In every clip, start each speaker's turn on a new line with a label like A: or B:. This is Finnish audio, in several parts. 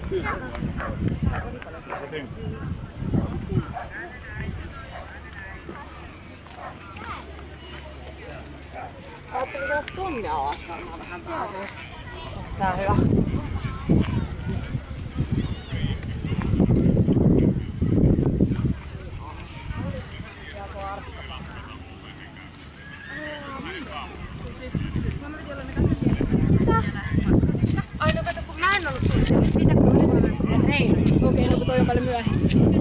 A: Ajattelin tehdä tonne alas varmaan vähän päälle. Onks tää hyvä? Ai no kato, kun mä en ollut suunnitellut sitä, kun mä olin sinne reinoille.
B: Okei, no kun toi on paljon myöhemmin.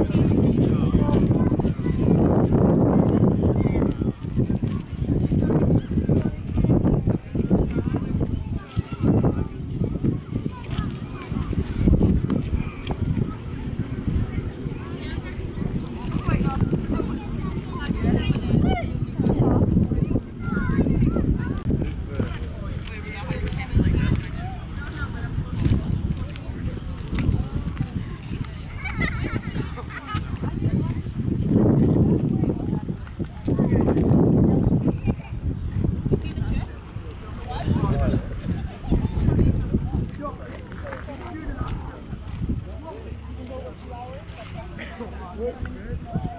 C: Yes.